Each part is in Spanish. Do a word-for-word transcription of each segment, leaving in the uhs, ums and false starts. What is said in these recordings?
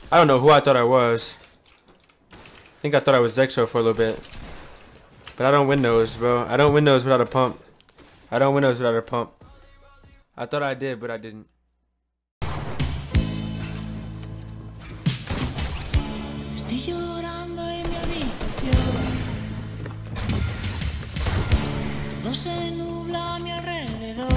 I don't know who I thought I was. I think I thought I was Zexo for a little bit. But I don't win those, bro. I don't win those without a pump. I don't win those without a pump. I thought I did, but I didn't. Estoy llorando en mi habitación. Todo se nubla a mi alrededor.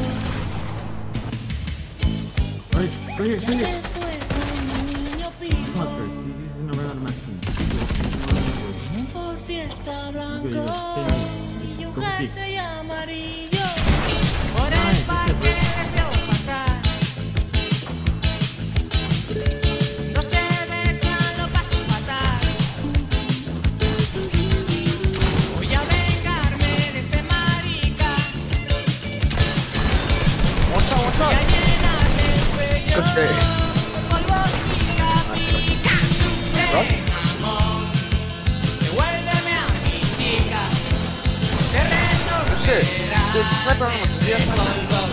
Oye, oye, Ya oye. se fue un niño pico. Master, sí, dices no me da máximo. Un Ford Fiesta blanco Yo, yo, y un ¿cómo que? jersey amarillo. Por el parque les veo pasar. No se besan, lo paso fatal. Voy a vengarme de ese marica. Watch out, watch Y a out. llenarme el cuello Coach Day. de polvos pica pica. Rush. Amor, devuélveme a mi chica. Terreno Shit. Dude, the sniper on the Z S.